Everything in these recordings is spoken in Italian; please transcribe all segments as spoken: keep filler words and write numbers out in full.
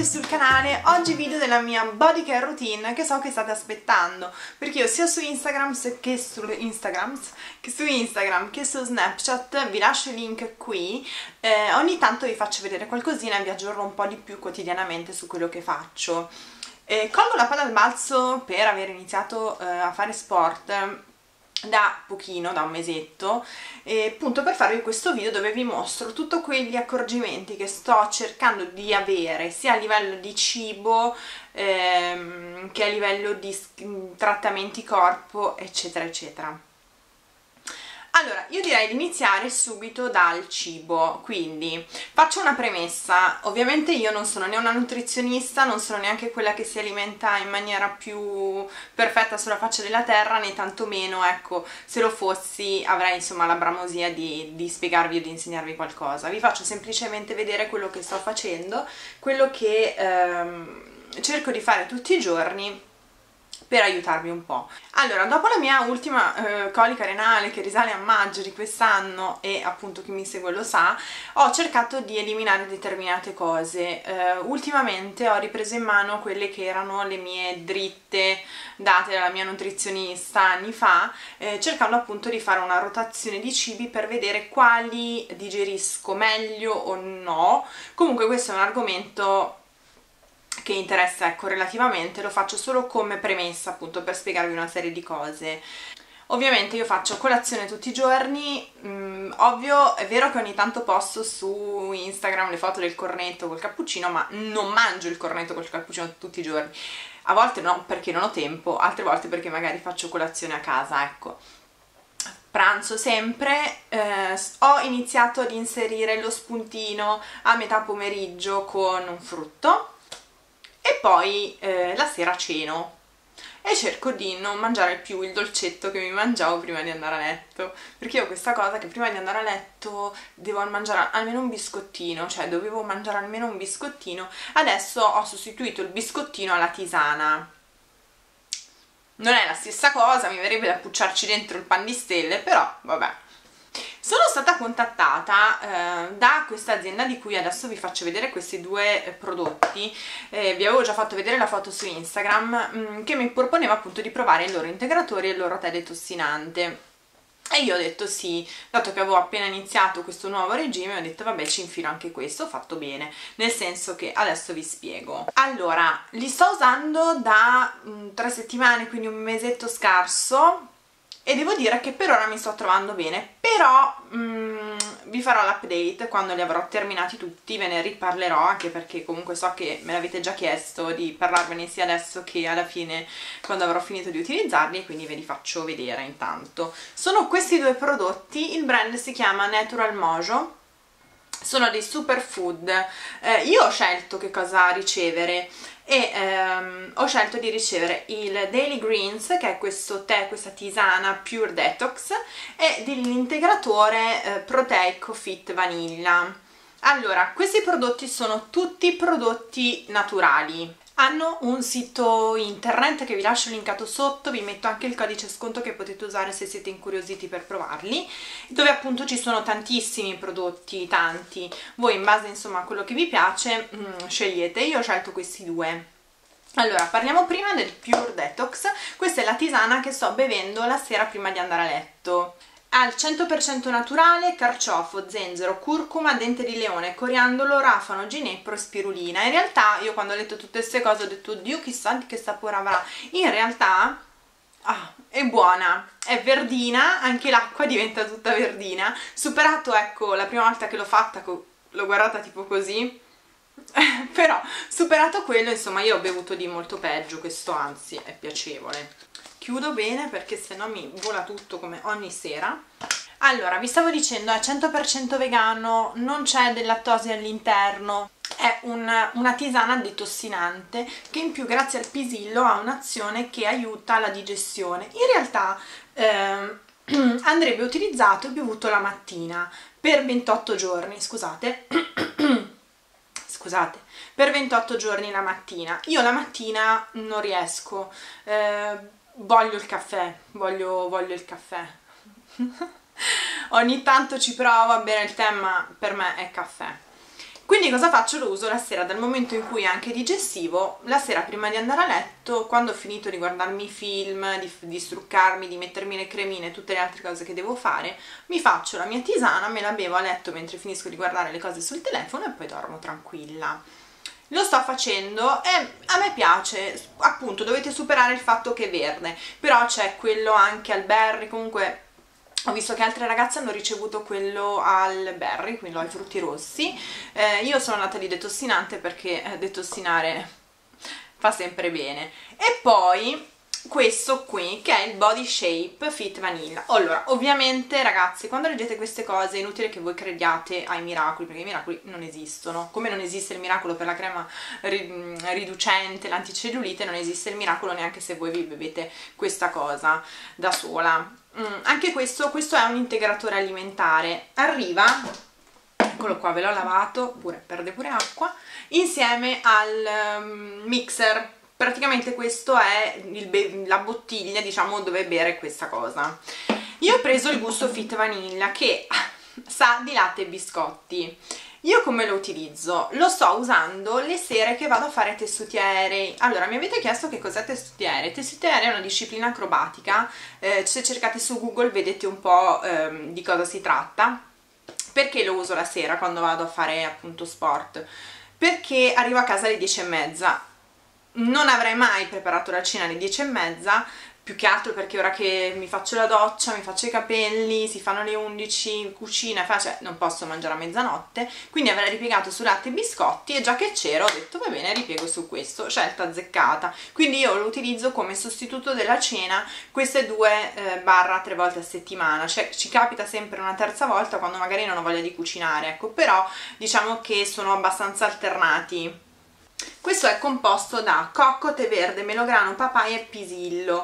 bentornati sul canale. Oggi video della mia body care routine che so che state aspettando, perché io sia su Instagram che su Instagram che su Instagram che su Snapchat, vi lascio il link qui, eh, ogni tanto vi faccio vedere qualcosina e vi aggiorno un po' di più quotidianamente su quello che faccio. Eh, colgo la palla al balzo per aver iniziato eh, a fare sport da pochino, da un mesetto, e appunto per farvi questo video dove vi mostro tutti quegli accorgimenti che sto cercando di avere sia a livello di cibo ehm, che a livello di trattamenti corpo, eccetera eccetera. Allora, io direi di iniziare subito dal cibo, quindi faccio una premessa. Ovviamente io non sono né una nutrizionista, non sono neanche quella che si alimenta in maniera più perfetta sulla faccia della terra, né tantomeno, ecco, se lo fossi avrei insomma la bramosia di, di spiegarvi o di insegnarvi qualcosa. Vi faccio semplicemente vedere quello che sto facendo, quello che ehm, cerco di fare tutti i giorni per aiutarvi un po'. Allora, dopo la mia ultima eh, colica renale che risale a maggio di quest'anno, e appunto chi mi segue lo sa, ho cercato di eliminare determinate cose. Eh, ultimamente ho ripreso in mano quelle che erano le mie dritte date dalla mia nutrizionista anni fa, eh, cercando appunto di fare una rotazione di cibi per vedere quali digerisco meglio o no. Comunque questo è un argomento che interessa, ecco, relativamente, lo faccio solo come premessa appunto per spiegarvi una serie di cose. Ovviamente io faccio colazione tutti i giorni, mm, ovvio è vero che ogni tanto posto su Instagram le foto del cornetto col cappuccino, ma non mangio il cornetto col cappuccino tutti i giorni, a volte no perché non ho tempo, altre volte perché magari faccio colazione a casa, ecco. Pranzo sempre, eh, ho iniziato ad inserire lo spuntino a metà pomeriggio con un frutto, e poi eh, la sera ceno e cerco di non mangiare più il dolcetto che mi mangiavo prima di andare a letto, perché io ho questa cosa che prima di andare a letto devo mangiare almeno un biscottino, cioè dovevo mangiare almeno un biscottino. Adesso ho sostituito il biscottino alla tisana. Non è la stessa cosa, mi verrebbe da pucciarci dentro il pan di stelle, però vabbè. Sono stata contattata eh, da questa azienda di cui adesso vi faccio vedere questi due eh, prodotti. Eh, vi avevo già fatto vedere la foto su Instagram, mh, che mi proponeva appunto di provare i loro integratori e il loro tè detossinante. E io ho detto sì, dato che avevo appena iniziato questo nuovo regime, ho detto vabbè, ci infilo anche questo, ho fatto bene, nel senso che adesso vi spiego. Allora, li sto usando da mh, tre settimane, quindi un mesetto scarso, e devo dire che per ora mi sto trovando bene, però mm, vi farò l'update quando li avrò terminati tutti, ve ne riparlerò, anche perché comunque so che me l'avete già chiesto di parlarvene sia adesso che alla fine quando avrò finito di utilizzarli, e quindi ve li faccio vedere intanto. Sono questi due prodotti, il brand si chiama Natural Mojo, sono dei superfood. Eh, io ho scelto che cosa ricevere e ehm, ho scelto di ricevere il Daily Greens, che è questo tè, questa tisana Pure Detox, e dell'integratore eh, proteico Fit Vanilla. Allora, questi prodotti sono tutti prodotti naturali. Hanno un sito internet che vi lascio linkato sotto, vi metto anche il codice sconto che potete usare se siete incuriositi per provarli, dove appunto ci sono tantissimi prodotti, tanti. Voi in base insomma a quello che vi piace mh, scegliete. Io ho scelto questi due. Allora, parliamo prima del Pure Detox. Questa è la tisana che sto bevendo la sera prima di andare a letto. Al cento per cento naturale, carciofo, zenzero, curcuma, dente di leone, coriandolo, rafano, ginepro e spirulina. In realtà io quando ho letto tutte queste cose ho detto oddio, chissà di che sapore avrà. In realtà ah, è buona, è verdina, anche l'acqua diventa tutta verdina. Superato, ecco, la prima volta che l'ho fatta l'ho guardata tipo così, però superato quello, insomma, io ho bevuto di molto peggio, questo anzi è piacevole. Chiudo bene perché sennò mi vola tutto come ogni sera. Allora, vi stavo dicendo, è cento per cento vegano, non c'è del lattosio all'interno, è un, una tisana detossinante che in più grazie al pisillo ha un'azione che aiuta la digestione. In realtà ehm, andrebbe utilizzato e bevuto la mattina per ventotto giorni, scusate, scusate, per ventotto giorni la mattina. Io la mattina non riesco, eh, voglio il caffè, voglio, voglio il caffè. Ogni tanto ci provo a bere il tè, ma per me è caffè. Quindi cosa faccio? Lo uso la sera, dal momento in cui è anche digestivo, la sera prima di andare a letto, quando ho finito di guardarmi i film, di, di struccarmi, di mettermi le cremine e tutte le altre cose che devo fare, mi faccio la mia tisana, me la bevo a letto mentre finisco di guardare le cose sul telefono e poi dormo tranquilla. Lo sto facendo e a me piace, appunto dovete superare il fatto che è verde, però c'è quello anche al berry, comunque ho visto che altre ragazze hanno ricevuto quello al berry, quello ai frutti rossi. Eh, io sono andata di detossinante perché eh, detossinare fa sempre bene. E poi questo qui che è il Body Shape Fit Vanilla. Allora, ovviamente ragazzi, quando leggete queste cose è inutile che voi crediate ai miracoli, perché i miracoli non esistono. Come non esiste il miracolo per la crema riducente, l'anticellulite, non esiste il miracolo neanche se voi vi bevete questa cosa da sola. Mm, anche questo, questo è un integratore alimentare, arriva, eccolo qua, ve l'ho lavato, pure perde pure acqua, insieme al um, mixer. Praticamente questo è il la bottiglia, diciamo, dove bere questa cosa. Io ho preso il gusto Fit Vanilla che sa di latte e biscotti. Io come lo utilizzo? Lo sto usando le sere che vado a fare tessuti aerei. Allora, mi avete chiesto che cos'è tessuti aerei? Tessuti aerei è una disciplina acrobatica, eh, se cercate su Google vedete un po' ehm, di cosa si tratta. Perché lo uso la sera quando vado a fare appunto sport? Perché arrivo a casa alle dieci e mezza, non avrei mai preparato la cena alle dieci e mezza, più che altro perché ora che mi faccio la doccia, mi faccio i capelli, si fanno le undici, cucina, cioè non posso mangiare a mezzanotte, quindi avrei ripiegato su latte e biscotti e già che c'ero ho detto va bene, ripiego su questo, scelta azzeccata. Quindi io lo utilizzo come sostituto della cena queste due eh, barra tre volte a settimana, cioè ci capita sempre una terza volta quando magari non ho voglia di cucinare, ecco, però diciamo che sono abbastanza alternati. Questo è composto da cocco, tè verde, melograno, papaya e pisillo.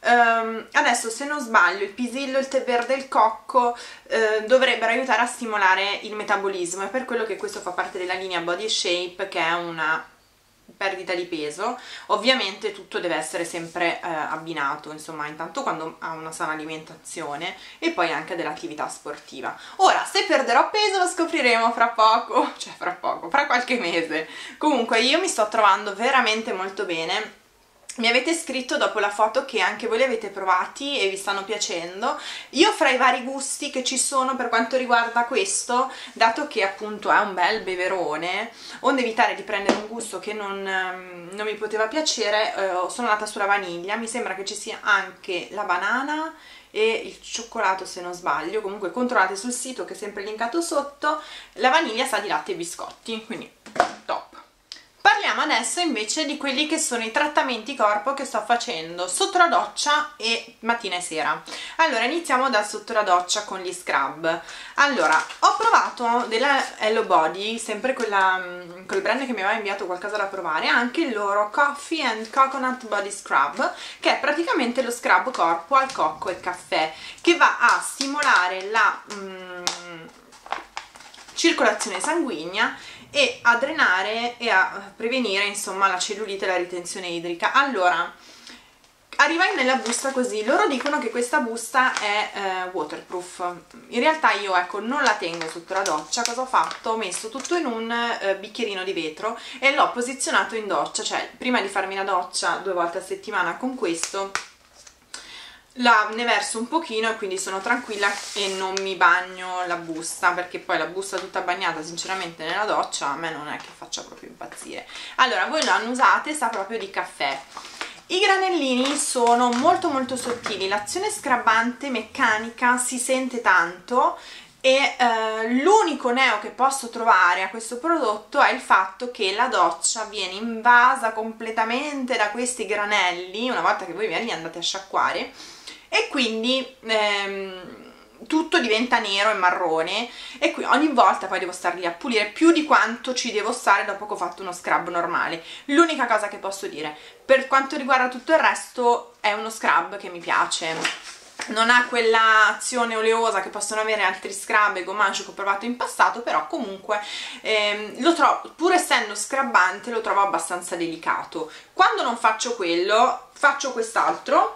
Um, adesso se non sbaglio il pisillo, il tè verde e il cocco uh, dovrebbero aiutare a stimolare il metabolismo, è per quello che questo fa parte della linea Body Shape, che è una perdita di peso. Ovviamente tutto deve essere sempre eh, abbinato, insomma, intanto quando ha una sana alimentazione e poi anche dell'attività sportiva. Ora, se perderò peso lo scopriremo fra poco, cioè fra poco, fra qualche mese. Comunque io mi sto trovando veramente molto bene. Mi avete scritto dopo la foto che anche voi li avete provati e vi stanno piacendo. Io fra i vari gusti che ci sono per quanto riguarda questo, dato che appunto è un bel beverone, onde evitare di prendere un gusto che non, non mi poteva piacere, eh, sono andata sulla vaniglia. Mi sembra che ci sia anche la banana e il cioccolato se non sbaglio, comunque controllate sul sito che è sempre linkato sotto. La vaniglia sa di latte e biscotti, quindi top. Parliamo adesso invece di quelli che sono i trattamenti corpo che sto facendo sotto la doccia e mattina e sera. Allora iniziamo da sotto la doccia con gli scrub. Allora, ho provato della Hello Body, sempre quella, quel brand che mi aveva inviato qualcosa da provare, anche il loro Coffee and Coconut Body Scrub, che è praticamente lo scrub corpo al cocco e caffè, che va a stimolare la mm, circolazione sanguigna e a drenare e a prevenire insomma la cellulite e la ritenzione idrica. Allora, arriva nella busta così, loro dicono che questa busta è eh, waterproof. In realtà io ecco non la tengo sotto la doccia. Cosa ho fatto? Ho messo tutto in un eh, bicchierino di vetro e l'ho posizionato in doccia, cioè prima di farmi la doccia due volte a settimana con questo la, ne verso un pochino e quindi sono tranquilla e non mi bagno la busta, perché poi la busta tutta bagnata sinceramente nella doccia a me non è che faccia proprio impazzire. Allora, voi lo annusate, sa proprio di caffè. I granellini sono molto molto sottili, l'azione scrabbante meccanica si sente tanto e eh, l'unico neo che posso trovare a questo prodotto è il fatto che la doccia viene invasa completamente da questi granelli una volta che voi li andate a sciacquare, e quindi ehm, tutto diventa nero e marrone e qui ogni volta poi devo star lì a pulire più di quanto ci devo stare dopo che ho fatto uno scrub normale. L'unica cosa che posso dire per quanto riguarda tutto il resto è uno scrub che mi piace, non ha quella azione oleosa che possono avere altri scrub e gommage che ho provato in passato, però comunque ehm, lo trovo, pur essendo scrabbante, lo trovo abbastanza delicato. Quando non faccio quello faccio quest'altro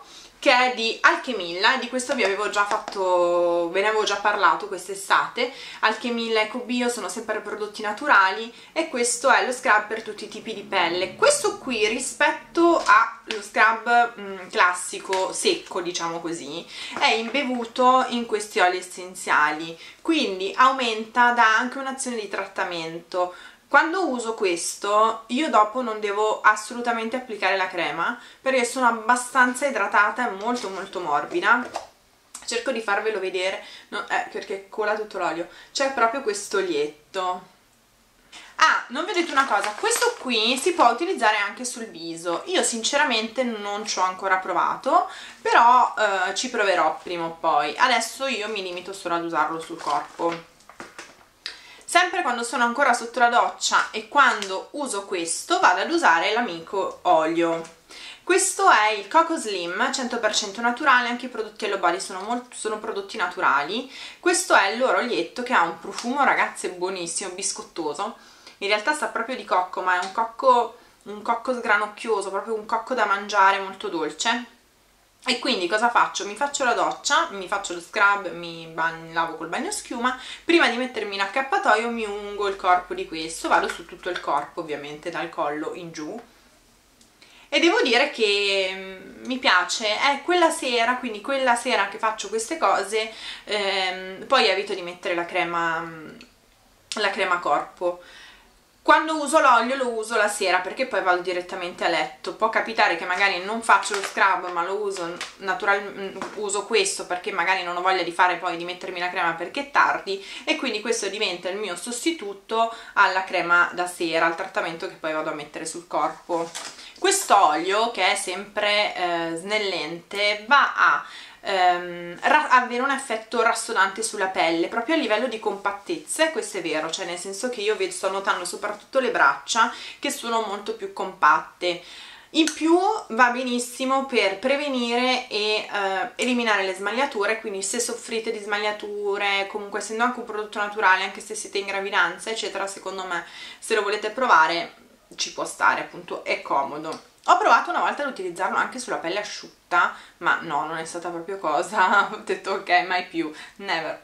che è di Alchemilla, di questo vi avevo già fatto, ve ne avevo già parlato quest'estate. Alchemilla Eco Bio sono sempre prodotti naturali e questo è lo scrub per tutti i tipi di pelle. Questo qui, rispetto allo scrub mh, classico secco, diciamo così, è imbevuto in questi oli essenziali, quindi aumenta, dà anche un'azione di trattamento. Quando uso questo io dopo non devo assolutamente applicare la crema perché sono abbastanza idratata e molto molto morbida. Cerco di farvelo vedere, no, eh, perché cola tutto l'olio. C'è proprio questo olietto. Ah, non vedete una cosa, questo qui si può utilizzare anche sul viso. Io sinceramente non ci ho ancora provato, però eh, ci proverò prima o poi. Adesso io mi limito solo ad usarlo sul corpo. Sempre quando sono ancora sotto la doccia e quando uso questo vado ad usare l'amico olio. Questo è il Coco Slim, cento per cento naturale, anche i prodotti Hello Body sono, molto, sono prodotti naturali. Questo è il loro olietto che ha un profumo, ragazze, buonissimo, biscottoso. In realtà sa proprio di cocco, ma è un cocco, un cocco sgranocchioso, proprio un cocco da mangiare molto dolce. E quindi cosa faccio? Mi faccio la doccia, mi faccio lo scrub, mi lavo col bagno schiuma, prima di mettermi in accappatoio mi ungo il corpo di questo, vado su tutto il corpo ovviamente dal collo in giù e devo dire che mi piace, è quella sera, quindi quella sera che faccio queste cose, ehm, poi evito di mettere la crema, la crema corpo. Quando uso l'olio lo uso la sera perché poi vado direttamente a letto. Può capitare che magari non faccio lo scrub ma lo uso naturalmente, uso questo perché magari non ho voglia di fare poi di mettermi la crema perché è tardi e quindi questo diventa il mio sostituto alla crema da sera, al trattamento che poi vado a mettere sul corpo. Quest'olio, che è sempre eh, snellente, va a Um, avere un effetto rassonante sulla pelle proprio a livello di compattezza, e questo è vero, cioè nel senso che io sto notando soprattutto le braccia che sono molto più compatte. In più va benissimo per prevenire e uh, eliminare le smagliature, quindi se soffrite di smagliature, comunque essendo anche un prodotto naturale, anche se siete in gravidanza eccetera, secondo me se lo volete provare ci può stare, appunto è comodo. Ho provato una volta ad utilizzarlo anche sulla pelle asciutta, ma no, non è stata proprio cosa, ho detto ok, mai più, never.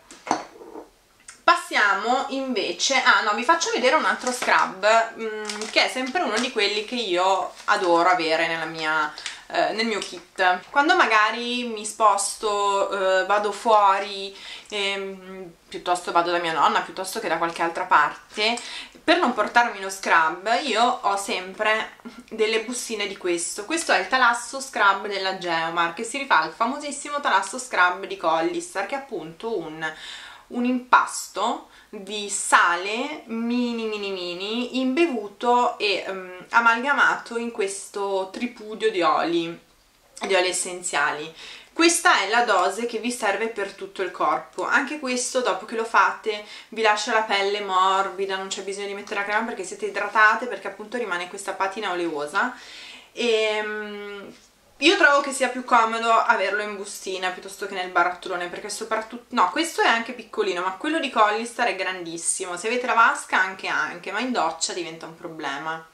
Passiamo invece, ah no, vi faccio vedere un altro scrub, mh, che è sempre uno di quelli che io adoro avere nella mia, eh, nel mio kit. Quando magari mi sposto, eh, vado fuori, eh, piuttosto vado da mia nonna, piuttosto che da qualche altra parte, per non portarmi lo scrub io ho sempre delle bustine di questo. Questo è il Talasso Scrub della Geomar, che si rifà al famosissimo Talasso Scrub di Collistar, che è appunto un, un impasto di sale mini mini mini imbevuto e um, amalgamato in questo tripudio di oli, di oli essenziali. Questa è la dose che vi serve per tutto il corpo. Anche questo, dopo che lo fate, vi lascia la pelle morbida, non c'è bisogno di mettere la crema perché siete idratate, perché appunto rimane questa patina oleosa. E um, io trovo che sia più comodo averlo in bustina piuttosto che nel barattolone, perché soprattutto, no, questo è anche piccolino, ma quello di Collistar è grandissimo. Se avete la vasca anche anche, ma in doccia diventa un problema.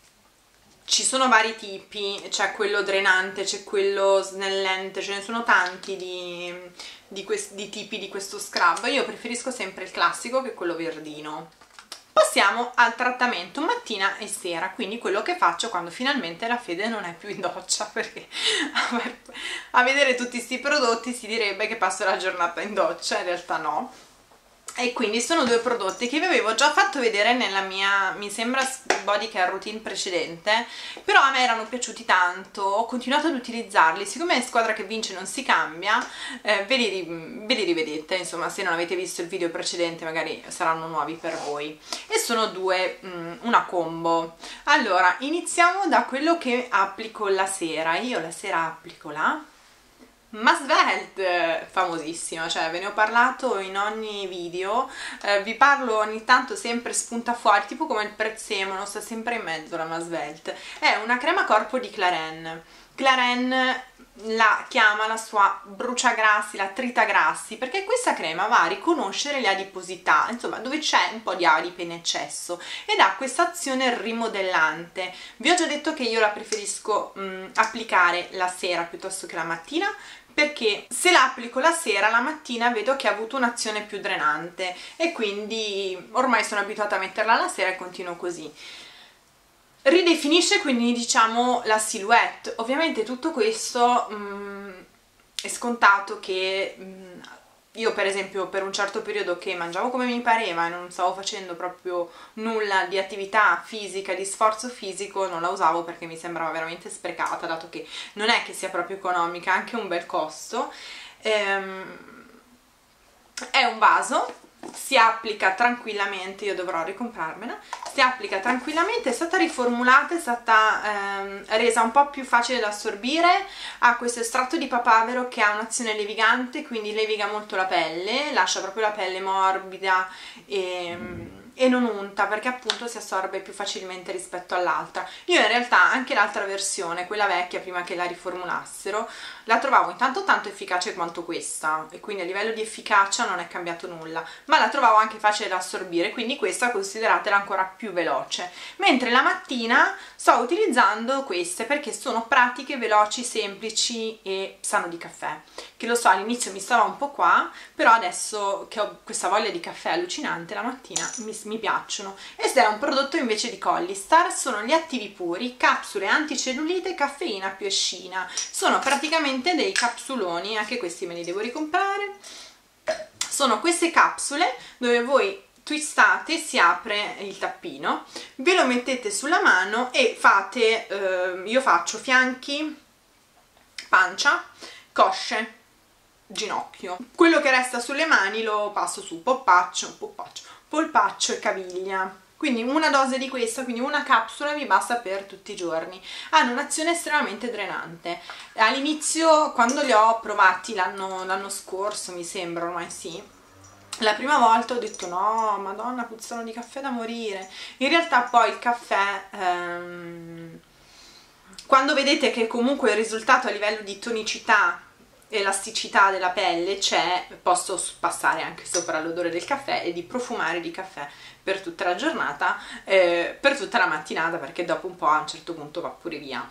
Ci sono vari tipi, c'è quello drenante, c'è quello snellente, ce ne sono tanti di, di, di tipi di questo scrub. Io preferisco sempre il classico, che è quello verdino. Passiamo al trattamento mattina e sera, quindi quello che faccio quando finalmente la Fede non è più in doccia, perché a vedere tutti questi prodotti si direbbe che passo la giornata in doccia, in realtà no. E quindi sono due prodotti che vi avevo già fatto vedere nella mia, mi sembra, body care routine precedente, però a me erano piaciuti tanto, ho continuato ad utilizzarli. Siccome Squadra che vince non si cambia, eh, ve, li, ve li rivedete, insomma, se non avete visto il video precedente magari saranno nuovi per voi. E sono due, mh, una combo. Allora, iniziamo da quello che applico la sera. Io la sera applico la Masvelt, famosissima, cioè ve ne ho parlato in ogni video, eh, vi parlo ogni tanto, sempre spunta fuori, tipo come il prezzemolo, sta sempre in mezzo la Masvelt. È una crema corpo di Clarins, Clarins la chiama la sua bruciagrassi, la tritagrassi, perché questa crema va a riconoscere le adiposità, insomma dove c'è un po' di adipe in eccesso, ed ha questa azione rimodellante. Vi ho già detto che io la preferisco mh, applicare la sera piuttosto che la mattina, perché se la applico la sera, la mattina vedo che ha avuto un'azione più drenante e quindi ormai sono abituata a metterla la sera e continuo così. Ridefinisce quindi, diciamo, la silhouette. Ovviamente tutto questo mh, è scontato che mh, io per esempio per un certo periodo che mangiavo come mi pareva e non stavo facendo proprio nulla di attività fisica, di sforzo fisico, non la usavo perché mi sembrava veramente sprecata, dato che non è che sia proprio economica, ha anche un bel costo. Ehm, è un vaso, si applica tranquillamente, io dovrò ricomprarmela, si applica tranquillamente, è stata riformulata, è stata ehm, resa un po' più facile da assorbire, ha questo estratto di papavero che ha un'azione levigante, quindi leviga molto la pelle, lascia proprio la pelle morbida e, e non unta, perché appunto si assorbe più facilmente rispetto all'altra. Io in realtà anche l'altra versione, quella vecchia prima che la riformulassero, la trovavo intanto tanto efficace quanto questa, e quindi a livello di efficacia non è cambiato nulla, ma la trovavo anche facile da assorbire, quindi questa consideratela ancora più veloce. Mentre la mattina sto utilizzando queste perché sono pratiche, veloci, semplici e sanno di caffè, che lo so all'inizio mi stava un po' qua, però adesso che ho questa voglia di caffè allucinante la mattina mi, mi piacciono. Questo è un prodotto invece di Collistar, sono gli attivi puri, capsule anticellulite, caffeina più escina, sono praticamente dei capsuloni, anche questi me li devo ricomprare. Sono queste capsule dove voi twistate, si apre il tappino, ve lo mettete sulla mano e fate, eh, io faccio fianchi, pancia, cosce, ginocchio. Quello che resta sulle mani lo passo su poppaccio, poppaccio, polpaccio e caviglia. Quindi una dose di questa, quindi una capsula vi basta per tutti i giorni. Hanno un'azione estremamente drenante. All'inizio, quando li ho provati l'anno scorso, mi sembra, ormai sì, la prima volta ho detto no, madonna, puzzano di caffè da morire. In realtà poi il caffè, ehm, quando vedete che comunque il risultato a livello di tonicità, elasticità della pelle c'è, posso passare anche sopra l'odore del caffè e di profumare di caffè per tutta la giornata, eh, per tutta la mattinata, perché dopo un po' a un certo punto va pure via.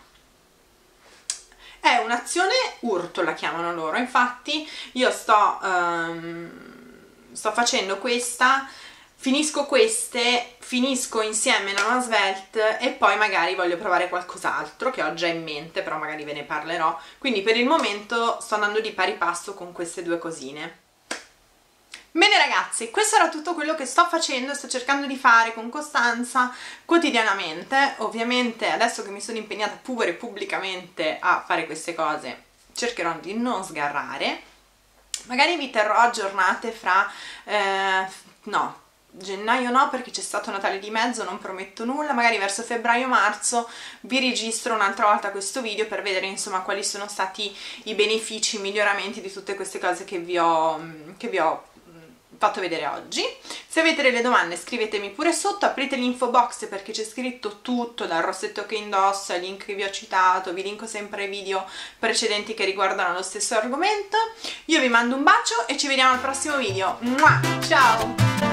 È un'azione urto, la chiamano loro, infatti io sto, um, sto facendo questa, finisco queste, finisco insieme la Mama Svelte e poi magari voglio provare qualcos'altro che ho già in mente, però magari ve ne parlerò. Quindi per il momento sto andando di pari passo con queste due cosine. Bene ragazzi, questo era tutto quello che sto facendo, sto cercando di fare con costanza quotidianamente. Ovviamente adesso che mi sono impegnata pure pubblicamente a fare queste cose cercherò di non sgarrare. Magari vi terrò aggiornate fra eh, no, gennaio no, perché c'è stato Natale di mezzo, non prometto nulla, magari verso febbraio-marzo vi registro un'altra volta questo video per vedere insomma quali sono stati i benefici, i miglioramenti di tutte queste cose che vi ho, che vi ho fatto vedere oggi. Se avete delle domande scrivetemi pure sotto, aprite l'info box perché c'è scritto tutto, dal rossetto che indosso ai link che vi ho citato, vi linko sempre ai video precedenti che riguardano lo stesso argomento. Io vi mando un bacio e ci vediamo al prossimo video. Mua! Ciao!